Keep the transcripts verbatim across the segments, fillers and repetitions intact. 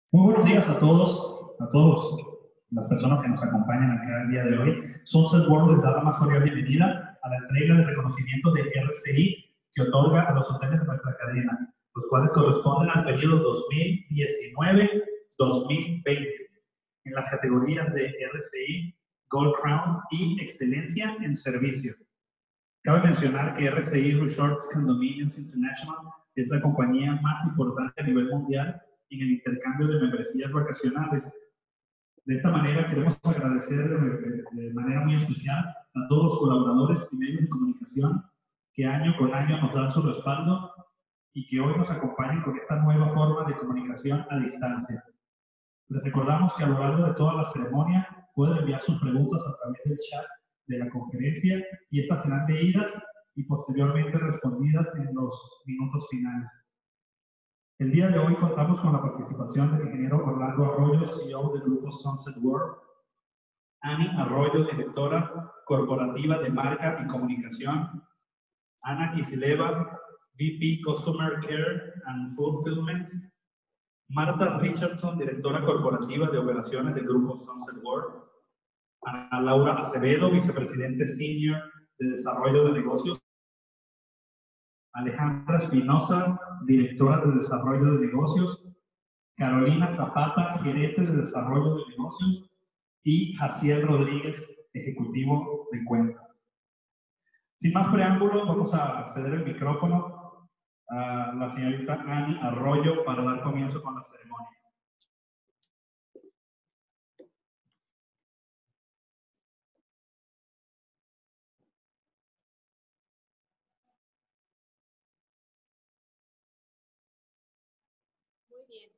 Muy buenos días a todos, a todos las personas que nos acompañan acá el día de hoy. Sunset World les da la más cordial bienvenida a la entrega de reconocimiento de R C I que otorga a los hoteles de nuestra cadena, los cuales corresponden al periodo dos mil diecinueve dos mil veinte en las categorías de R C I, Gold Crown y Excelencia en Servicio. Cabe mencionar que R C I Resorts Condominiums International es la compañía más importante a nivel mundial en el intercambio de membresías vacacionales. De esta manera queremos agradecer de, de manera muy especial a todos los colaboradores y medios de comunicación que año con año nos dan su respaldo y que hoy nos acompañan con esta nueva forma de comunicación a distancia. Les recordamos que a lo largo de toda la ceremonia pueden enviar sus preguntas a través del chat de la conferencia y estas serán leídas y posteriormente respondidas en los minutos finales. El día de hoy contamos con la participación del ingeniero Orlando Arroyo, C E O del grupo Sunset World, Annie Arroyo, directora corporativa de marca y comunicación, Ana Kisileva, V P Customer Care and Fulfillment, Marta Richardson, directora corporativa de operaciones del grupo Sunset World, Ana Laura Acevedo, vicepresidente senior de desarrollo de negocios, Alejandra Espinosa, directora de desarrollo de negocios, Carolina Zapata, gerente de desarrollo de negocios, y Jaciel Rodríguez, ejecutivo de cuentas. Sin más preámbulos, vamos a ceder el micrófono a la señorita Annie Arroyo para dar comienzo con la ceremonia. Muy bien.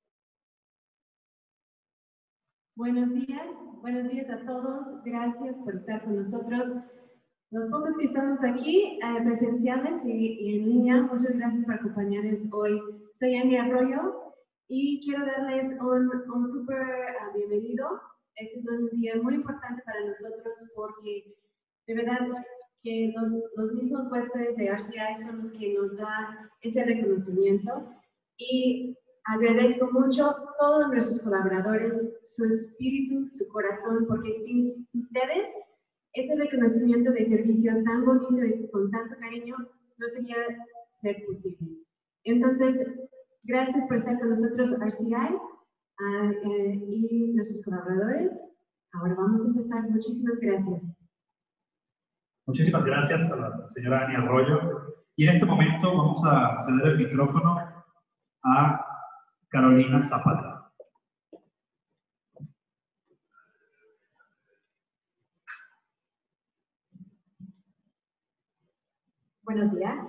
Buenos días, buenos días a todos. Gracias por estar con nosotros. Los pocos que estamos aquí, eh, presenciales y, y en línea, muchas gracias por acompañarnos hoy. Soy Annie Arroyo y quiero darles un, un súper uh, bienvenido. Este es un día muy importante para nosotros porque de verdad que los, los mismos huéspedes de R C I son los que nos dan ese reconocimiento y agradezco mucho a todos nuestros colaboradores, su espíritu, su corazón, porque sin ustedes, ese reconocimiento de servicio tan bonito y con tanto cariño no sería ser posible. Entonces, gracias por estar con nosotros, R C I, uh, eh, y nuestros colaboradores. Ahora vamos a empezar. Muchísimas gracias. Muchísimas gracias a la señora Annie Arroyo. Y en este momento vamos a ceder el micrófono a Carolina Zapata. Buenos días.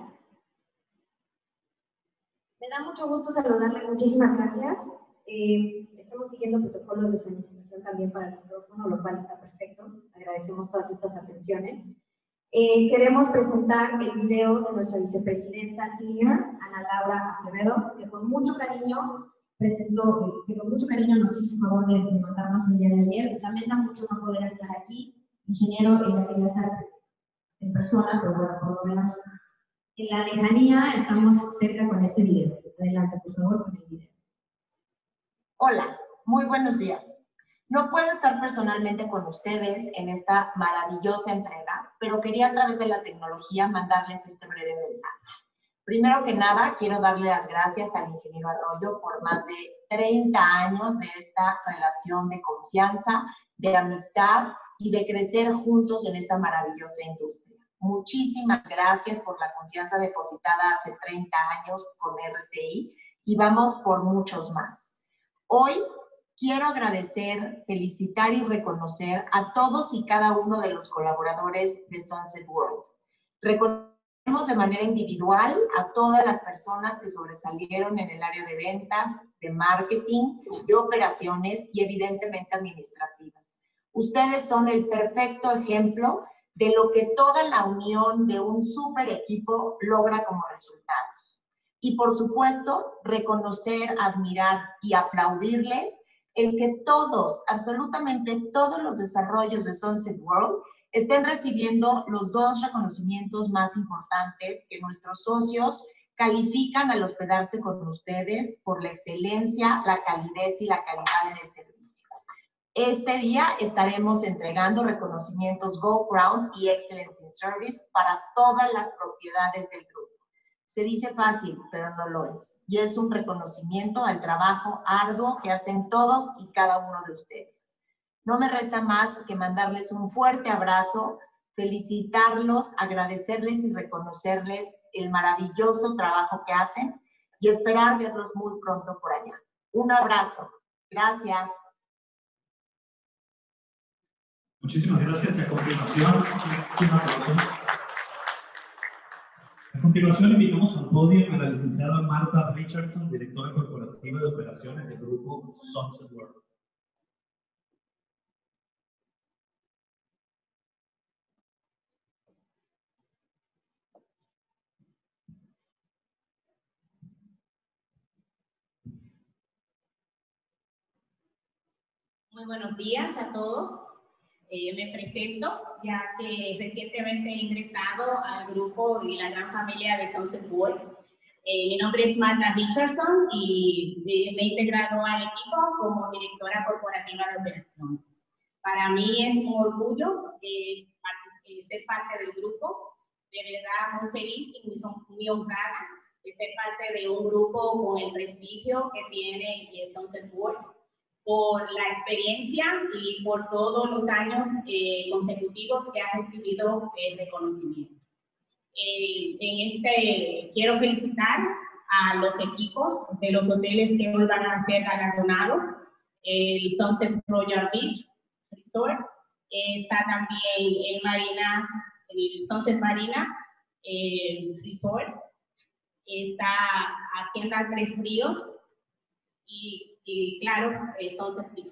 Me da mucho gusto saludarles. Muchísimas gracias. Eh, estamos siguiendo protocolos de sanitización también para el micrófono, lo cual está perfecto. Agradecemos todas estas atenciones. Eh, queremos presentar el video de nuestra vicepresidenta senior, Ana Laura Acevedo, que con mucho cariño presentó, eh, que con mucho cariño nos hizo favor de, de mandarnos el día de ayer. Lamenta mucho no poder estar aquí. Ingeniero, ella quería estar en persona, pero bueno, por lo menos en la lejanía estamos cerca con este video. Adelante, por favor, con el video. Hola, muy buenos días. No puedo estar personalmente con ustedes en esta maravillosa entrega, pero quería a través de la tecnología mandarles este breve mensaje. Primero que nada, quiero darle las gracias al ingeniero Arroyo por más de treinta años de esta relación de confianza, de amistad y de crecer juntos en esta maravillosa industria. Muchísimas gracias por la confianza depositada hace treinta años con R C I y vamos por muchos más. Hoy quiero agradecer, felicitar y reconocer a todos y cada uno de los colaboradores de Sunset World. Reconocemos de manera individual a todas las personas que sobresalieron en el área de ventas, de marketing, de operaciones y evidentemente administrativas. Ustedes son el perfecto ejemplo de lo que toda la unión de un super equipo logra como resultados. Y por supuesto, reconocer, admirar y aplaudirles el que todos, absolutamente todos los desarrollos de Sunset World estén recibiendo los dos reconocimientos más importantes que nuestros socios califican al hospedarse con ustedes por la excelencia, la calidez y la calidad en el servicio. Este día estaremos entregando reconocimientos Gold Crown y Excellence in Service para todas las propiedades del grupo. Se dice fácil, pero no lo es. Y es un reconocimiento al trabajo arduo que hacen todos y cada uno de ustedes. No me resta más que mandarles un fuerte abrazo, felicitarlos, agradecerles y reconocerles el maravilloso trabajo que hacen y esperar verlos muy pronto por allá. Un abrazo. Gracias. Muchísimas gracias. A continuación, a continuación invitamos al podio a la licenciada Marta Richardson, directora corporativa de operaciones del grupo Sunset World. Muy buenos días a todos. Eh, me presento, ya que recientemente he ingresado al grupo y la gran familia de Sunset World. Eh, mi nombre es Marta Richardson y eh, me he integrado al equipo como directora corporativa de operaciones. Para mí es un orgullo eh, ser parte del grupo, de verdad muy feliz y muy, muy honrada de ser parte de un grupo con el prestigio que tiene eh, Sunset World, por la experiencia y por todos los años eh, consecutivos que ha recibido el reconocimiento. Eh, en este quiero felicitar a los equipos de los hoteles que hoy van a ser galardonados, el Sunset Royal Beach Resort, eh, está también el Marina, el Sunset Marina eh, Resort, está Hacienda Tres Ríos y y claro, eh, Sunset Beach.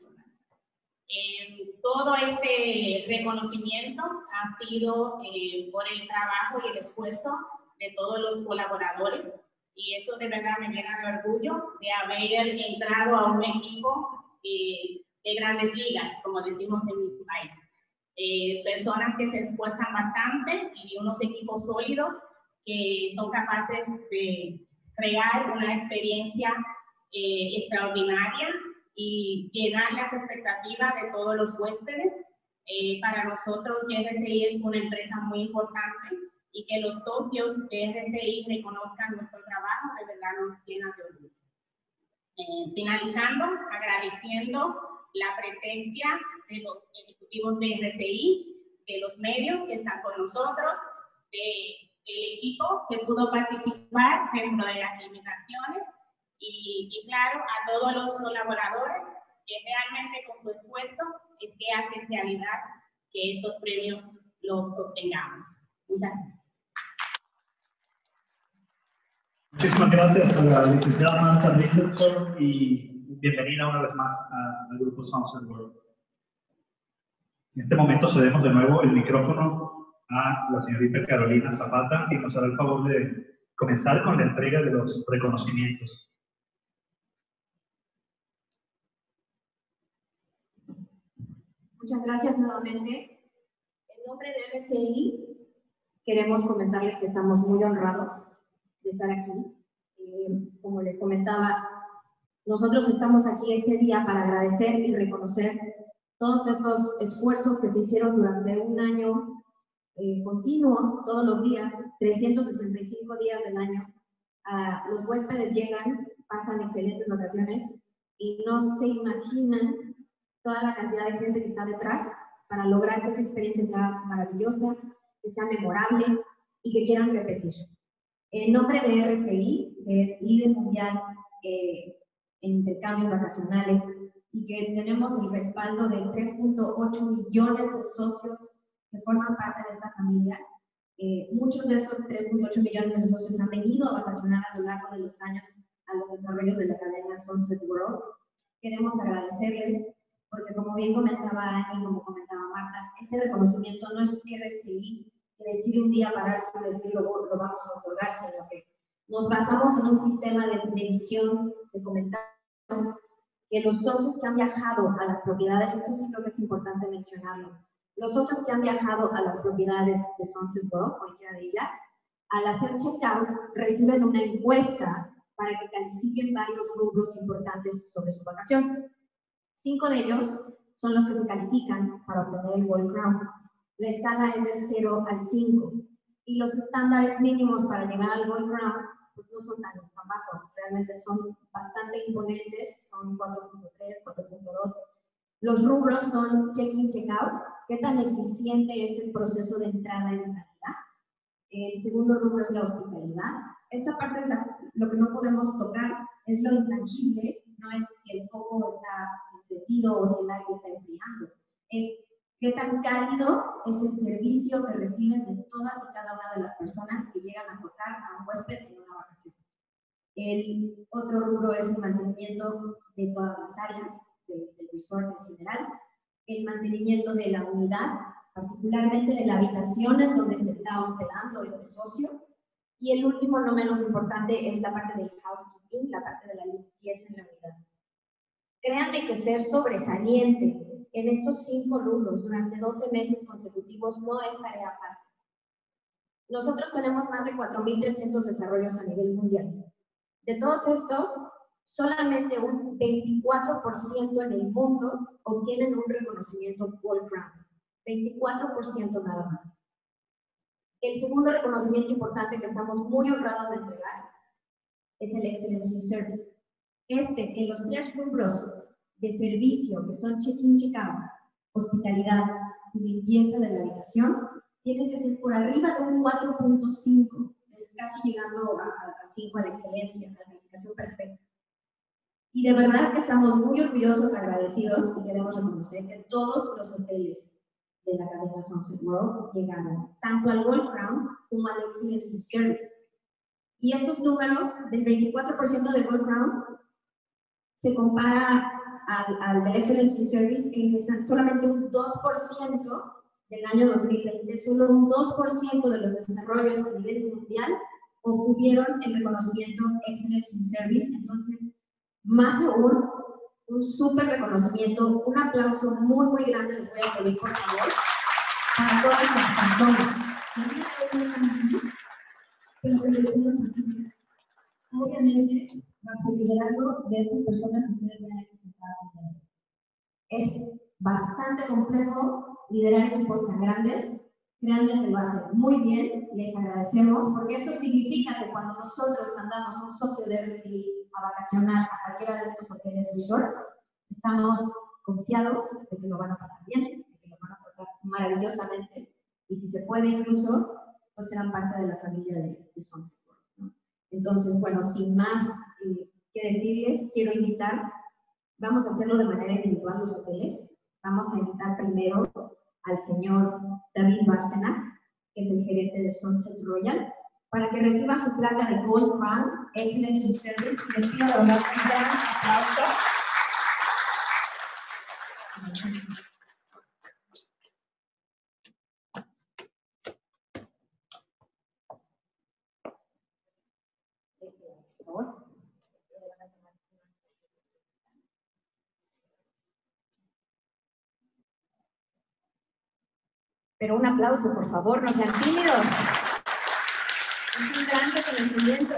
Eh, todo este reconocimiento ha sido eh, por el trabajo y el esfuerzo de todos los colaboradores y eso de verdad me llena de orgullo de haber entrado a un equipo eh, de grandes ligas, como decimos en mi país. Eh, personas que se esfuerzan bastante y unos equipos sólidos que son capaces de crear una experiencia Eh, extraordinaria y llenar las expectativas de todos los huéspedes. Eh, para nosotros R C I es una empresa muy importante y que los socios de R C I reconozcan nuestro trabajo de verdad nos llena de orgullo. Eh, finalizando, agradeciendo la presencia de los ejecutivos de R C I, de los medios que están con nosotros, de, del equipo que pudo participar dentro de las limitaciones. Y, y claro, a todos los colaboradores que realmente con su esfuerzo es que hacen realidad que estos premios los obtengamos. Muchas gracias. Muchísimas gracias a la licenciada Marta Richardson y bienvenida una vez más al grupo Sunset World. En este momento cedemos de nuevo el micrófono a la señorita Carolina Zapata, que nos hará el favor de comenzar con la entrega de los reconocimientos. Muchas gracias nuevamente. En nombre de R C I, queremos comentarles que estamos muy honrados de estar aquí. Eh, como les comentaba, nosotros estamos aquí este día para agradecer y reconocer todos estos esfuerzos que se hicieron durante un año eh, continuos, todos los días, trescientos sesenta y cinco días del año. Uh, los huéspedes llegan, pasan excelentes vacaciones y no se imaginan toda la cantidad de gente que está detrás para lograr que esa experiencia sea maravillosa, que sea memorable y que quieran repetir. En nombre de R C I, que es líder mundial eh, en intercambios vacacionales y que tenemos el respaldo de tres punto ocho millones de socios que forman parte de esta familia, eh, muchos de estos tres punto ocho millones de socios han venido a vacacionar a lo largo de los años a los desarrollos de la cadena Sunset World. Queremos agradecerles porque, como bien comentaba Ani, como comentaba Marta, este reconocimiento no es R C I que decide un día pararse y decir lo, lo vamos a otorgar, sino que nos basamos en un sistema de medición de comentarios que los socios que han viajado a las propiedades, esto sí creo que es importante mencionarlo, los socios que han viajado a las propiedades de Sunset World, cualquiera de ellas, Al hacer checkout, reciben una encuesta para que califiquen varios rubros importantes sobre su vacación. Cinco de ellos son los que se califican para obtener el Gold Crown. La escala es del cero al cinco y los estándares mínimos para llegar al Gold Crown pues no son tan, tan bajos, realmente son bastante imponentes, son cuatro punto tres, cuatro punto dos. Los rubros son check-in, check-out, qué tan eficiente es el proceso de entrada y de salida. El segundo rubro es la hospitalidad. Esta parte es la, lo que no podemos tocar, es lo intangible, no es si el foco está encendido o si el aire está enfriando, es qué tan cálido es el servicio que reciben de todas y cada una de las personas que llegan a tocar a un huésped en una vacación. El otro rubro es el mantenimiento de todas las áreas del, del resort en general, el mantenimiento de la unidad, particularmente de la habitación en donde se está hospedando este socio, y el último, no menos importante, es la parte del housekeeping, la parte de la limpieza en la unidad. Créanme que ser sobresaliente en estos cinco rubros durante doce meses consecutivos no es tarea fácil. Nosotros tenemos más de cuatro mil trescientos desarrollos a nivel mundial. De todos estos, solamente un veinticuatro por ciento en el mundo obtienen un reconocimiento Gold Crown. veinticuatro por ciento nada más. El segundo reconocimiento importante que estamos muy honrados de entregar es el Excellence in Service. Este, en los tres rubros de servicio, que son check-in, check-out, hospitalidad y limpieza de la habitación, tienen que ser por arriba de un cuatro punto cinco, es casi llegando a, a cinco a la excelencia, a la calificación perfecta. Y de verdad que estamos muy orgullosos, agradecidos, y queremos reconocer que todos los hoteles de la cadena Sunset World llegaron tanto al Gold Crown como al Excellence in Service. Y estos números del veinticuatro por ciento de Gold Crown se compara al, al del Excellence in Service, en que están solamente un dos por ciento del año dos mil veinte, solo un dos por ciento de los desarrollos a nivel mundial obtuvieron el reconocimiento Excellence in Service. Entonces, más aún, un súper reconocimiento, un aplauso muy, muy grande les voy a pedir, por favor, para todas las personas. Obviamente, bajo el liderazgo de estas personas que ustedes ven aquí sentadas en el. Es bastante complejo liderar equipos tan grandes. Créanme que lo hacen muy bien, les agradecemos, porque esto significa que cuando nosotros mandamos a un socio de R C I a vacacionar a cualquiera de estos hoteles resorts, estamos confiados de que lo van a pasar bien, de que lo van a tratar maravillosamente, y si se puede incluso, pues serán parte de la familia de, de Sunset World, ¿no? Entonces, bueno, sin más eh, que decirles, quiero invitar, vamos a hacerlo de manera individual los hoteles, vamos a invitar primero al señor David Bárcenas, que es el gerente de Sunset Royal, para que reciba su placa de Gold Crown, Excellence in Service. Les pido de verdad un gran aplauso. Por favor. Pero un aplauso, por favor, no sean tímidos. Es un gran reconocimiento.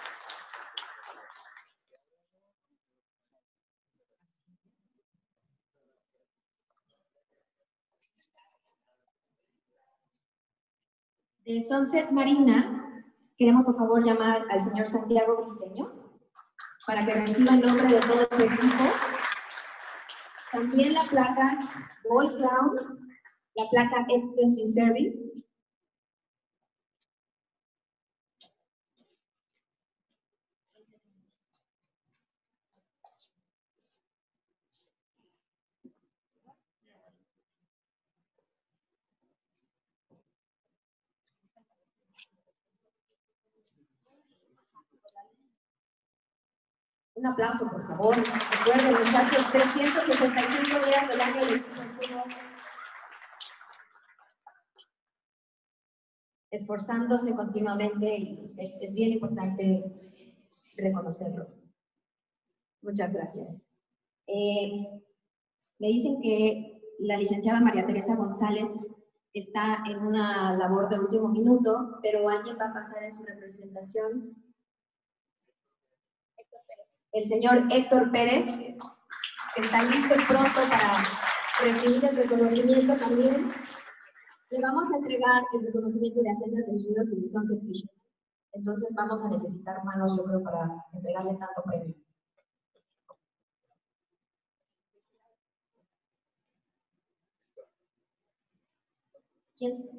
De Sunset Marina, queremos por favor llamar al señor Santiago Briceño para que reciba el nombre de todo su equipo. También la placa Gold Crown, la placa Excellence in Service. Un aplauso, por favor. Recuerden, muchachos, trescientos sesenta y cinco días del año el equipo estuvo esforzándose continuamente y es, es bien importante reconocerlo. Muchas gracias. Eh, me dicen que la licenciada María Teresa González está en una labor de último minuto, pero alguien va a pasar en su representación. El señor Héctor Pérez, que está listo y pronto para recibir el reconocimiento también. Le vamos a entregar el reconocimiento de Hacienda de Ríos y de Sunset Fisher. Entonces vamos a necesitar manos, yo creo, para entregarle tanto premio. ¿Quién?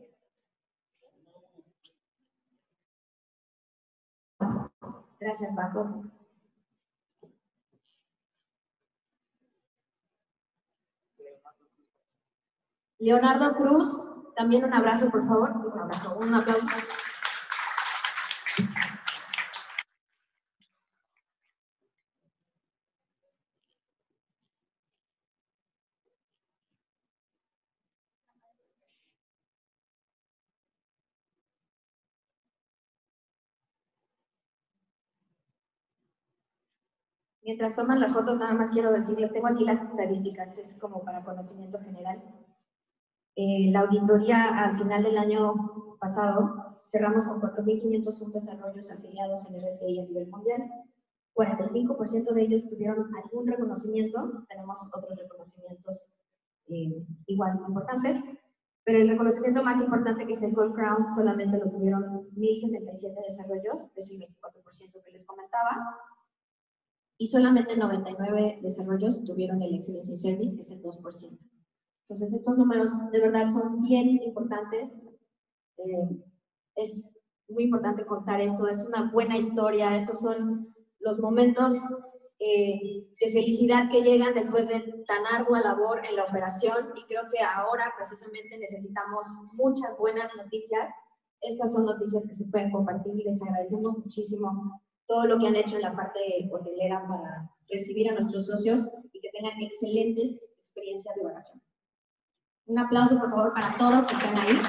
Gracias, Paco. Leonardo Cruz, también un abrazo, por favor. Un abrazo, un aplauso. Mientras toman las fotos, nada más quiero decirles, tengo aquí las estadísticas, es como para conocimiento general. Eh, la auditoría al final del año pasado, cerramos con cuatro mil quinientos un desarrollos afiliados en R C I a nivel mundial. cuarenta y cinco por ciento de ellos tuvieron algún reconocimiento, tenemos otros reconocimientos eh, igual importantes, pero el reconocimiento más importante, que es el Gold Crown, solamente lo tuvieron mil sesenta y siete desarrollos, es el veinticuatro por ciento que les comentaba. Y solamente noventa y nueve desarrollos tuvieron el Excellence in Service, que es el dos por ciento. Entonces, estos números de verdad son bien importantes. Eh, es muy importante contar esto, es una buena historia. Estos son los momentos eh, de felicidad que llegan después de tan ardua labor en la operación, y creo que ahora precisamente necesitamos muchas buenas noticias. Estas son noticias que se pueden compartir. Les agradecemos muchísimo todo lo que han hecho en la parte hotelera para recibir a nuestros socios y que tengan excelentes experiencias de vacación. Un aplauso, por favor, para todos que están ahí.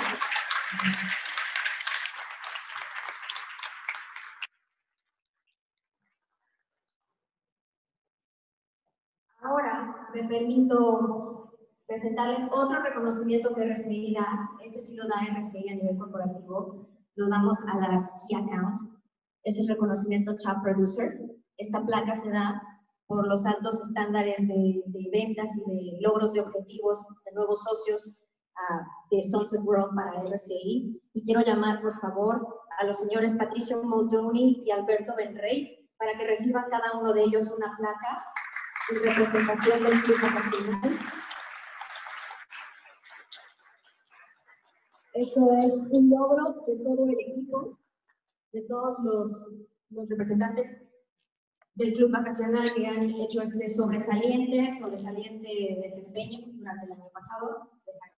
Ahora me permito presentarles otro reconocimiento que R C I da. Este sí lo da R C I a nivel corporativo. Lo damos a las Key Accounts. Es el reconocimiento Top Producer. Esta placa se da por los altos estándares de, de ventas y de logros de objetivos de nuevos socios uh, de Sunset World para R C I. Y quiero llamar, por favor, a los señores Patricio Moldoni y Alberto Benrey para que reciban cada uno de ellos una placa en representación del Club Vacacional. Esto es un logro de todo el equipo, de todos los, los representantes del Club Vacacional que han hecho este sobresaliente, sobresaliente desempeño durante el año pasado.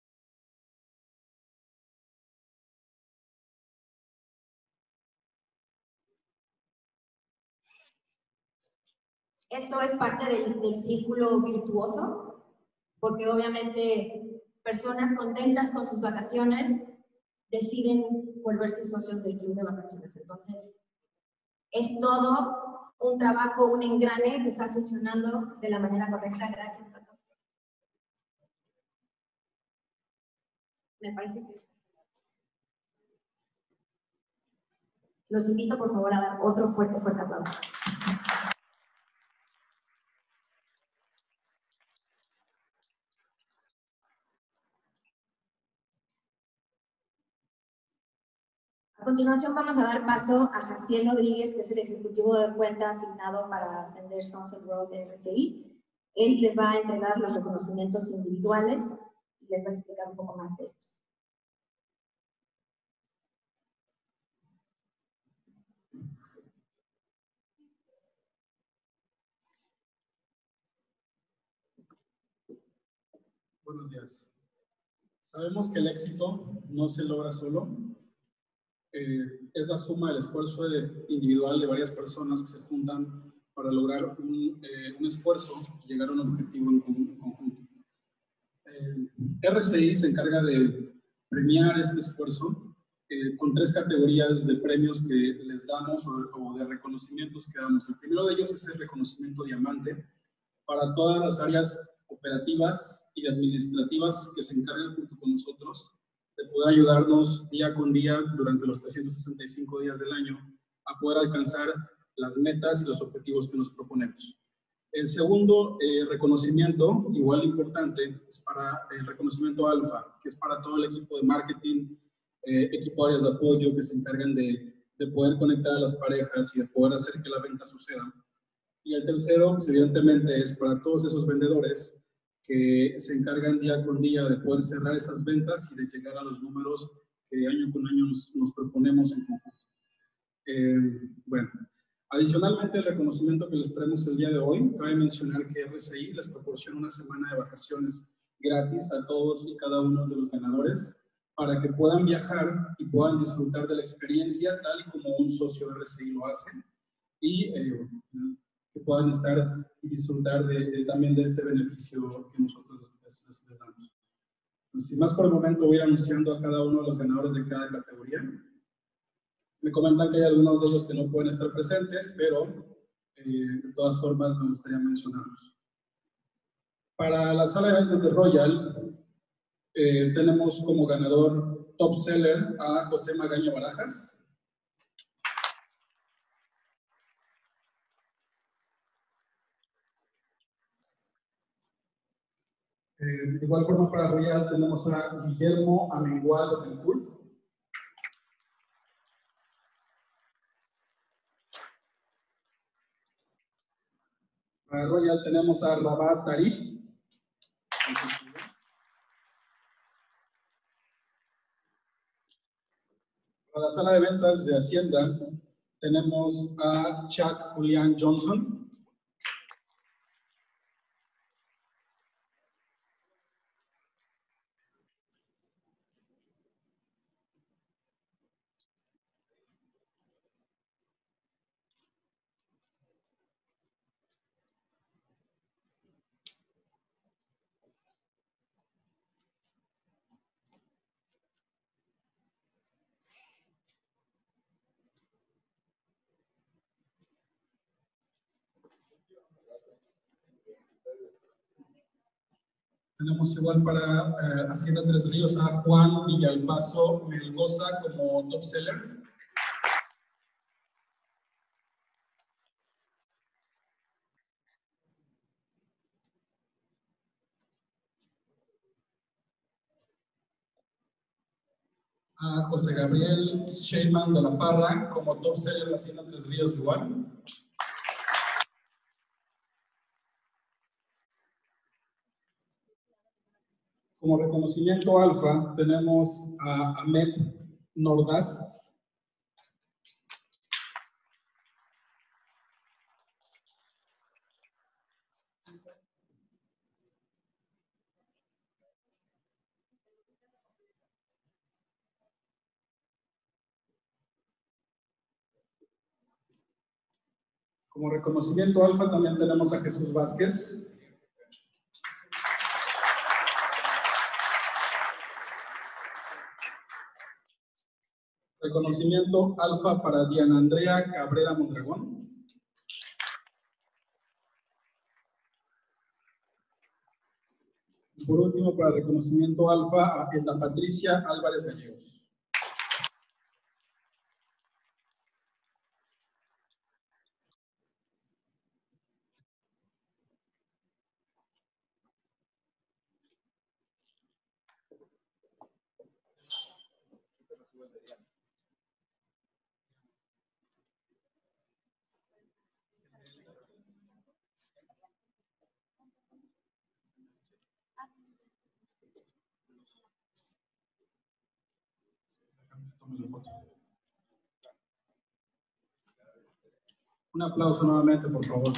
Esto es parte del, del círculo virtuoso, porque obviamente personas contentas con sus vacaciones deciden volverse socios del Club de Vacaciones. Entonces, es todo un trabajo, un engrane que está funcionando de la manera correcta. Gracias, Pato. Me parece que... Los invito, por favor, a dar otro fuerte, fuerte aplauso. A continuación vamos a dar paso a Jaciel Rodríguez, que es el ejecutivo de cuenta asignado para atender Sunset World de R C I. Él les va a entregar los reconocimientos individuales y les va a explicar un poco más de esto. Buenos días. Sabemos que el éxito no se logra solo. Eh, es la suma del esfuerzo de, individual de varias personas que se juntan para lograr un, eh, un esfuerzo y llegar a un objetivo en conjunto. Eh, R C I se encarga de premiar este esfuerzo eh, con tres categorías de premios que les damos o, o de reconocimientos que damos. El primero de ellos es el reconocimiento diamante para todas las áreas operativas y administrativas que se encargan junto con nosotros de poder ayudarnos día con día durante los trescientos sesenta y cinco días del año a poder alcanzar las metas y los objetivos que nos proponemos. El segundo eh, reconocimiento, igual importante, es para el reconocimiento alfa, que es para todo el equipo de marketing, eh, equipo de áreas de apoyo que se encargan de, de poder conectar a las parejas y de poder hacer que la venta suceda. Y el tercero, pues, evidentemente, es para todos esos vendedores que se encargan día con día de poder cerrar esas ventas y de llegar a los números que año con año nos, nos proponemos en conjunto. Eh, bueno, adicionalmente al reconocimiento que les traemos el día de hoy, cabe mencionar que R C I les proporciona una semana de vacaciones gratis a todos y cada uno de los ganadores para que puedan viajar y puedan disfrutar de la experiencia tal y como un socio de R C I lo hace y eh, que puedan estar y disfrutar de, de, también de este beneficio que nosotros les, les, les damos. Pues, sin más por el momento, voy a ir anunciando a cada uno de los ganadores de cada categoría. Me comentan que hay algunos de ellos que no pueden estar presentes, pero eh, de todas formas me gustaría mencionarlos. Para la sala de ventas de Royal, eh, tenemos como ganador top seller a José Magaña Barajas. Eh, de igual forma para Royal tenemos a Guillermo Amengual Betancourt. Para Royal tenemos a Rabat Tarif. Para la sala de ventas de Hacienda tenemos a Chuck Julian Johnson. Tenemos igual para eh, Hacienda Tres Ríos a Juan Villalpazo Melgoza como top seller. A José Gabriel Sheyman de la Parra como top seller de Hacienda Tres Ríos igual. Como reconocimiento alfa tenemos a Ahmed Nordaz. Como reconocimiento alfa también tenemos a Jesús Vázquez. Reconocimiento alfa para Diana Andrea Cabrera Mondragón. Y por último, para reconocimiento alfa a Edna Patricia Álvarez Gallegos. Un aplauso nuevamente, por favor.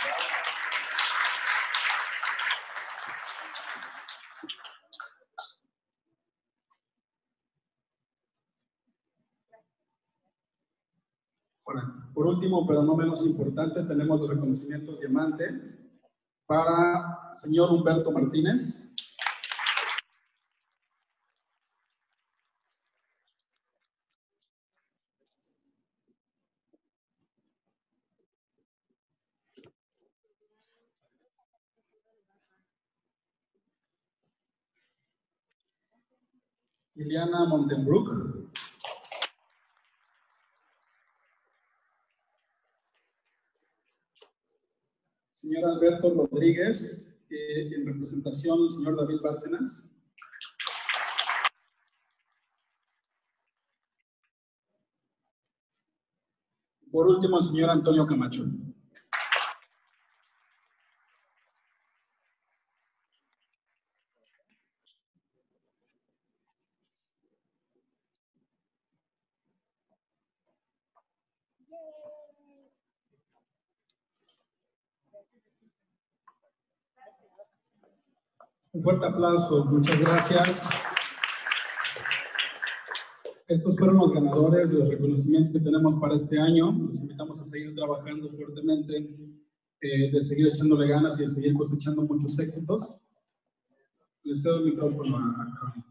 Bueno, por último, pero no menos importante, tenemos los reconocimientos diamante para señor Humberto Martínez. Liliana Montenbrook. Señor Alberto Rodríguez, eh, en representación del señor David Bárcenas. Por último, el señor Antonio Camacho. Un fuerte aplauso, muchas gracias. Estos fueron los ganadores de los reconocimientos que tenemos para este año. Los invitamos a seguir trabajando fuertemente, eh, de seguir echándole ganas y de seguir cosechando muchos éxitos. Les cedo el micrófono a, a Carolina.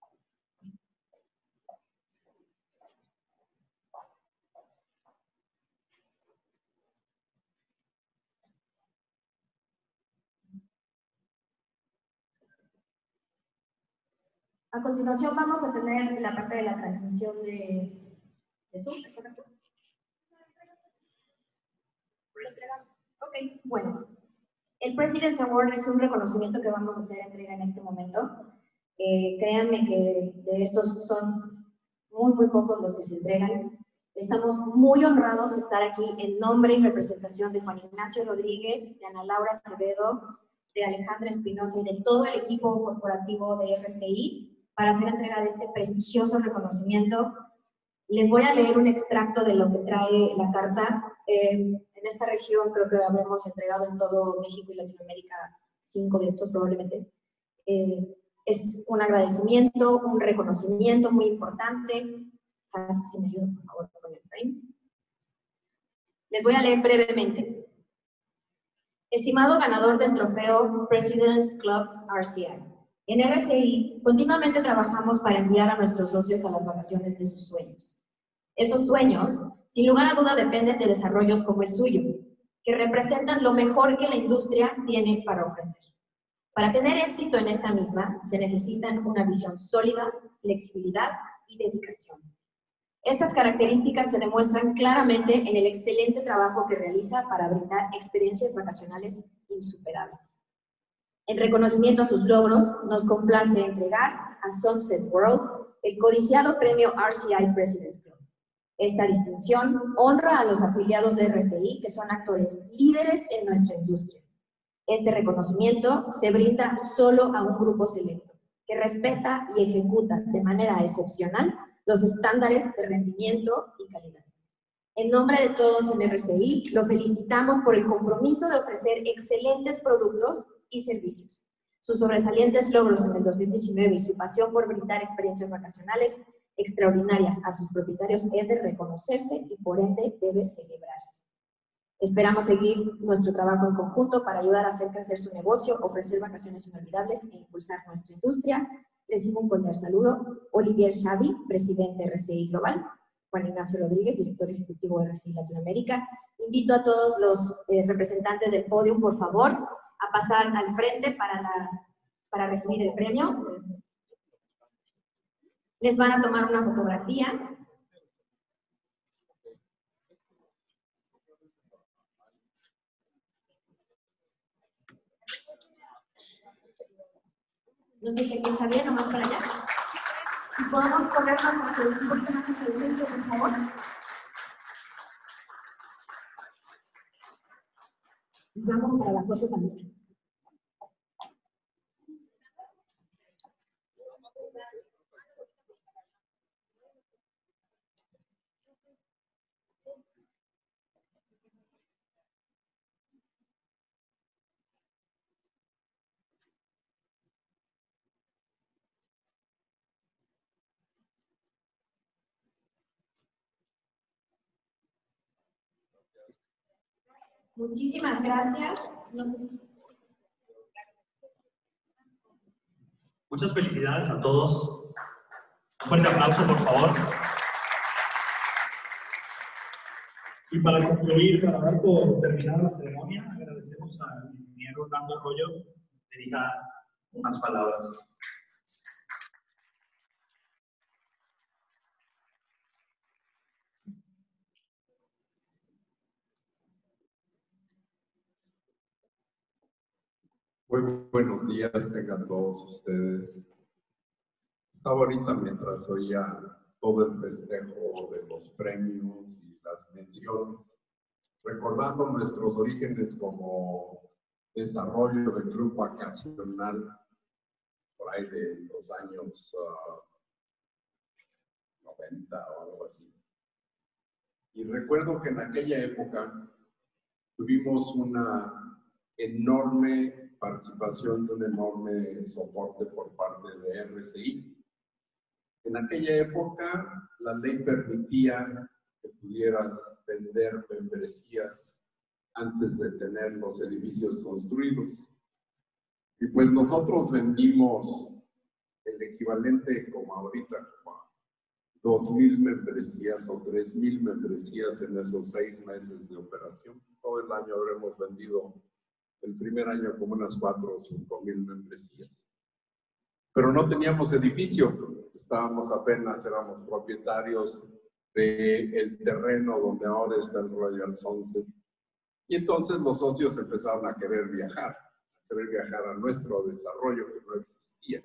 A continuación vamos a tener la parte de la transmisión de, de Zoom, ¿es correcto? Lo entregamos. Ok, bueno. El President's Award es un reconocimiento que vamos a hacer entrega en este momento. Eh, créanme que de estos son muy, muy pocos los que se entregan. Estamos muy honrados de estar aquí en nombre y representación de Juan Ignacio Rodríguez, de Ana Laura Acevedo, de Alejandra Espinosa y de todo el equipo corporativo de R C I para hacer entrega de este prestigioso reconocimiento. Les voy a leer un extracto de lo que trae la carta. Eh, en esta región creo que habremos entregado en todo México y Latinoamérica cinco de estos probablemente. Eh, es un agradecimiento, un reconocimiento muy importante. Casi, si me ayudas por favor con el frame. Les voy a leer brevemente. Estimado ganador del trofeo President's Club R C I, en R C I continuamente trabajamos para enviar a nuestros socios a las vacaciones de sus sueños. Esos sueños, sin lugar a duda, dependen de desarrollos como el suyo, que representan lo mejor que la industria tiene para ofrecer. Para tener éxito en esta misma, se necesitan una visión sólida, flexibilidad y dedicación. Estas características se demuestran claramente en el excelente trabajo que realiza para brindar experiencias vacacionales insuperables. En reconocimiento a sus logros, nos complace entregar a Sunset World el codiciado premio R C I President's Club. Esta distinción honra a los afiliados de R C I que son actores líderes en nuestra industria. Este reconocimiento se brinda solo a un grupo selecto, que respeta y ejecuta de manera excepcional los estándares de rendimiento y calidad. En nombre de todos en R C I, lo felicitamos por el compromiso de ofrecer excelentes productos y servicios. Sus sobresalientes logros en el dos mil diecinueve y su pasión por brindar experiencias vacacionales extraordinarias a sus propietarios es de reconocerse y por ende debe celebrarse. Esperamos seguir nuestro trabajo en conjunto para ayudar a hacer crecer su negocio, ofrecer vacaciones inolvidables e impulsar nuestra industria. Recibo un cordial saludo. Olivier Xavi, presidente de R C I Global. Juan Ignacio Rodríguez, director ejecutivo de R C I Latinoamérica. Invito a todos los eh, representantes del podio, por favor, a pasar al frente para, la, para recibir el premio. Les van a tomar una fotografía. No sé si aquí está bien o más para allá. Si podemos corrernos hacia el, un poquito más hacia el centro, por favor. Vamos para la foto también. Muchísimas gracias. No sé si... Muchas felicidades a todos. Un fuerte aplauso, por favor. Y para concluir, para dar por terminada la ceremonia, agradecemos al ingeniero Orlando Arroyo que dirija unas palabras. Muy buenos días, tengan todos ustedes. Estaba ahorita mientras oía todo el festejo de los premios y las menciones, recordando nuestros orígenes como desarrollo del club vacacional por ahí de los años uh, noventa o algo así. Y recuerdo que en aquella época tuvimos una enorme participación y un enorme soporte por parte de R C I. En aquella época la ley permitía que pudieras vender membresías antes de tener los edificios construidos. Y pues nosotros vendimos el equivalente como ahorita, como dos mil membresías o tres mil membresías en esos seis meses de operación. Todo el año habremos vendido, el primer año, como unas cuatro o cinco mil membresías. Pero no teníamos edificio, estábamos apenas, éramos propietarios del terreno donde ahora está el Royal Sunset. Y entonces los socios empezaron a querer viajar, a querer viajar a nuestro desarrollo que no existía.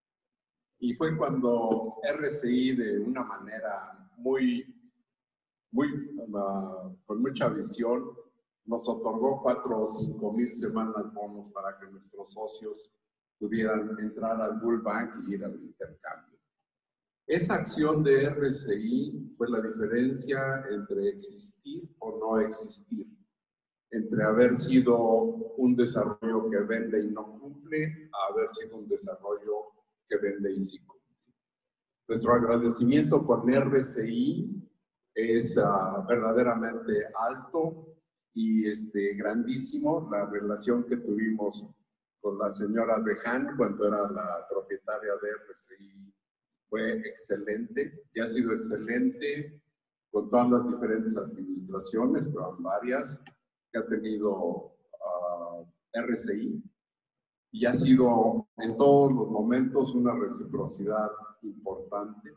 Y fue cuando R C I, de una manera muy, muy, uh, con mucha visión, nos otorgó cuatro o cinco mil semanas bonos para que nuestros socios pudieran entrar al Bull Bank y ir al intercambio. Esa acción de R C I fue la diferencia entre existir o no existir, entre haber sido un desarrollo que vende y no cumple, a haber sido un desarrollo que vende y sí cumple. Nuestro agradecimiento con R C I es uh, verdaderamente alto y este, grandísimo. La relación que tuvimos con la señora Bejan cuando era la propietaria de R C I fue excelente y ha sido excelente con todas las diferentes administraciones, pero varias, que ha tenido uh, R C I. Y ha sido en todos los momentos una reciprocidad importante.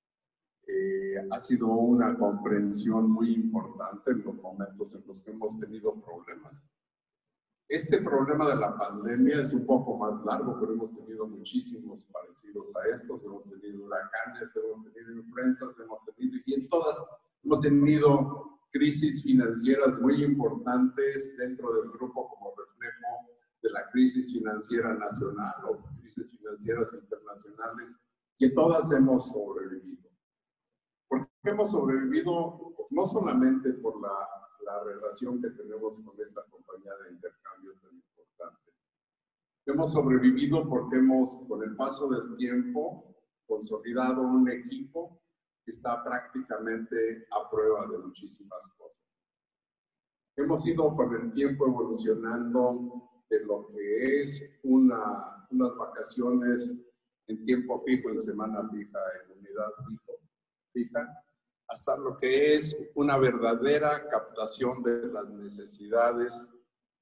Eh, ha sido una comprensión muy importante en los momentos en los que hemos tenido problemas. Este problema de la pandemia es un poco más largo, pero hemos tenido muchísimos parecidos a estos. Hemos tenido huracanes, hemos tenido influencias, hemos tenido, y en todas hemos tenido crisis financieras muy importantes dentro del grupo como reflejo de la crisis financiera nacional o crisis financieras internacionales, que todas hemos sobrevivido. ¿Por qué hemos sobrevivido? Pues no solamente por la, la relación que tenemos con esta compañía de intercambio tan importante. Hemos sobrevivido porque hemos, con el paso del tiempo, consolidado un equipo que está prácticamente a prueba de muchísimas cosas. Hemos ido con el tiempo evolucionando de lo que es una, unas vacaciones en tiempo fijo, en semana fija, en unidad fijo, fija, hasta lo que es una verdadera captación de las necesidades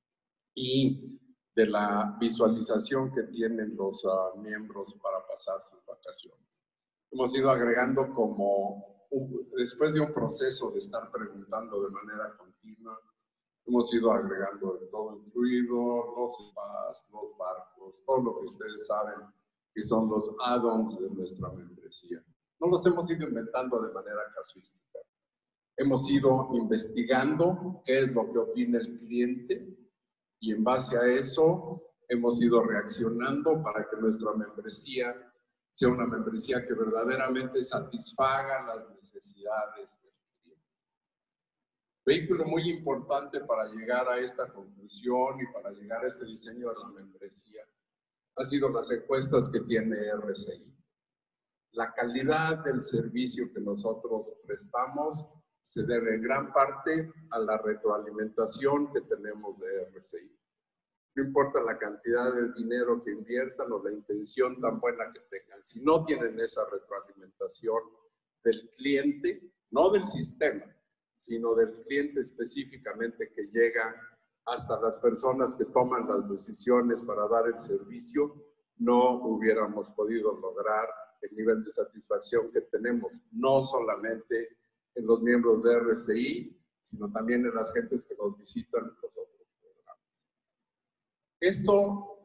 y de la visualización que tienen los uh, miembros para pasar sus vacaciones. Hemos ido agregando como, un, después de un proceso de estar preguntando de manera continua, hemos ido agregando todo incluido, los spas, los barcos, todo lo que ustedes saben que son los add-ons de nuestra membresía. No los hemos ido inventando de manera casuística. Hemos ido investigando qué es lo que opina el cliente y en base a eso hemos ido reaccionando para que nuestra membresía sea una membresía que verdaderamente satisfaga las necesidades del cliente. Vehículo muy importante para llegar a esta conclusión y para llegar a este diseño de la membresía ha sido las encuestas que tiene R C I. La calidad del servicio que nosotros prestamos se debe en gran parte a la retroalimentación que tenemos de R C I. No importa la cantidad de dinero que inviertan o la intención tan buena que tengan, si no tienen esa retroalimentación del cliente, no del sistema, sino del cliente específicamente que llega hasta las personas que toman las decisiones para dar el servicio, no hubiéramos podido lograr el nivel de satisfacción que tenemos, no solamente en los miembros de R C I, sino también en las gentes que nos visitan en los otros programas. Esto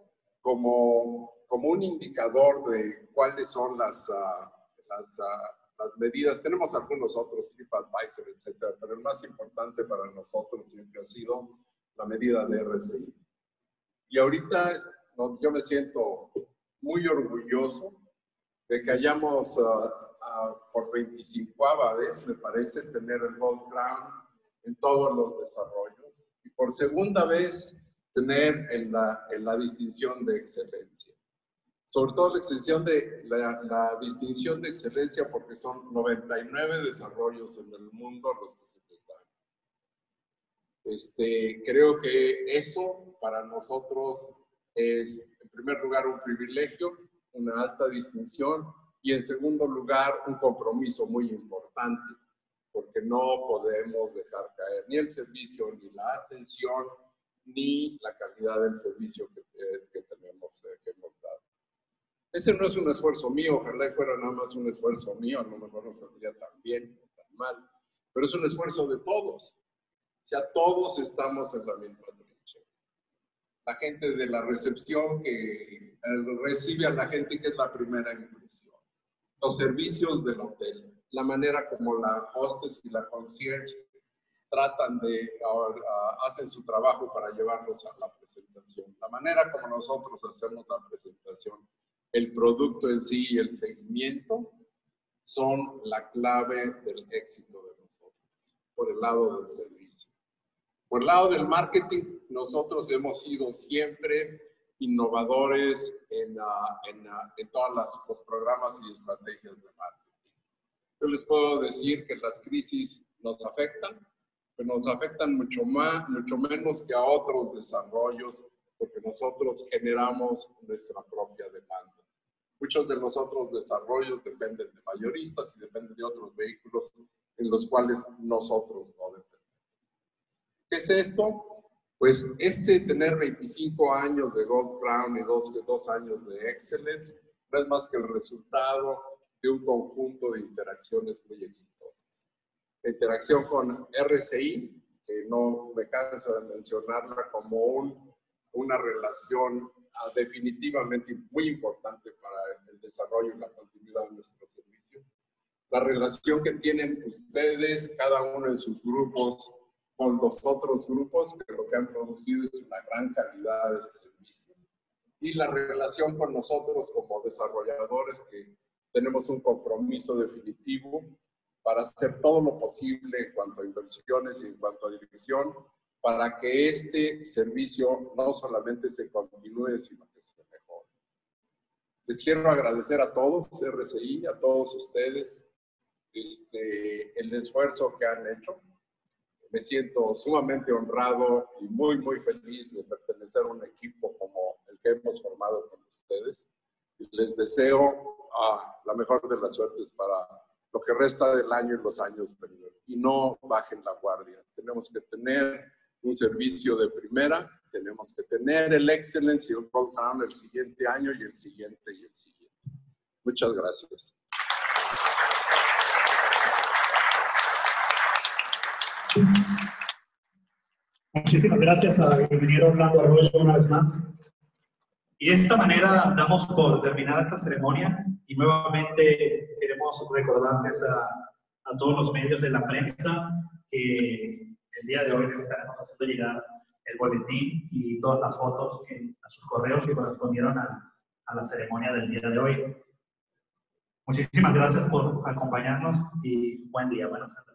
como, como un indicador de cuáles son las, uh, las, uh, las medidas. Tenemos algunos otros, TripAdvisor, etcétera, pero el más importante para nosotros siempre ha sido la medida de R S I. Y ahorita yo me siento muy orgulloso de que hayamos, uh, uh, por veinticincuava vez, me parece, tener el Gold Crown en todos los desarrollos. Y por segunda vez, tener en la, en la distinción de excelencia. Sobre todo la, extensión de, la, la distinción de excelencia porque son noventa y nueve desarrollos en el mundo los que se les dan. Este, creo que eso para nosotros es, en primer lugar, un privilegio, una alta distinción, y en segundo lugar, un compromiso muy importante, porque no podemos dejar caer ni el servicio, ni la atención, ni la calidad del servicio que, eh, que tenemos, eh, que hemos dado. Ese no es un esfuerzo mío, ojalá fuera nada más un esfuerzo mío, a lo mejor no saldría tan bien o tan mal, pero es un esfuerzo de todos. O sea, todos estamos en la misma trinchera. La gente de la recepción que recibe a la gente que es la primera impresión. Los servicios del hotel, la manera como la hostess y la concierge tratan de, uh, uh, hacen su trabajo para llevarlos a la presentación. La manera como nosotros hacemos la presentación, el producto en sí y el seguimiento son la clave del éxito de nosotros, por el lado del servicio. Por el lado del marketing, nosotros hemos sido siempre innovadores en, uh, en, uh, en todos los programas y estrategias de marketing. Yo les puedo decir que las crisis nos afectan, pero nos afectan mucho más, mucho menos que a otros desarrollos, porque nosotros generamos nuestra propia demanda. Muchos de los otros desarrollos dependen de mayoristas y dependen de otros vehículos en los cuales nosotros no dependemos. ¿Qué es esto? Pues este tener veinticinco años de Gold Crown y dos, dos años de Excellence no es más que el resultado de un conjunto de interacciones muy exitosas. La interacción con R S I, que no me canso de mencionarla como un, una relación uh, definitivamente muy importante para el desarrollo y la continuidad de nuestro servicio. La relación que tienen ustedes, cada uno en sus grupos, con los otros grupos, que lo que han producido es una gran calidad del servicio. Y la relación con nosotros como desarrolladores, que tenemos un compromiso definitivo para hacer todo lo posible en cuanto a inversiones y en cuanto a dirección, para que este servicio no solamente se continúe, sino que se mejore. Les quiero agradecer a todos, R S I, a todos ustedes, este, el esfuerzo que han hecho. Me siento sumamente honrado y muy, muy feliz de pertenecer a un equipo como el que hemos formado con ustedes. Y les deseo uh, la mejor de las suertes para lo que resta del año y los años venideros. Y no bajen la guardia. Tenemos que tener un servicio de primera, tenemos que tener el Excellence y el Gold Crown el siguiente año y el siguiente y el siguiente. Muchas gracias. Muchísimas gracias al ingeniero Orlando Arroyo una vez más. Y de esta manera damos por terminada esta ceremonia y nuevamente queremos recordarles a, a todos los medios de la prensa que el día de hoy les estaremos haciendo llegar el boletín y todas las fotos que, a sus correos que correspondieron a, a la ceremonia del día de hoy. Muchísimas gracias por acompañarnos y buen día, buenas tardes.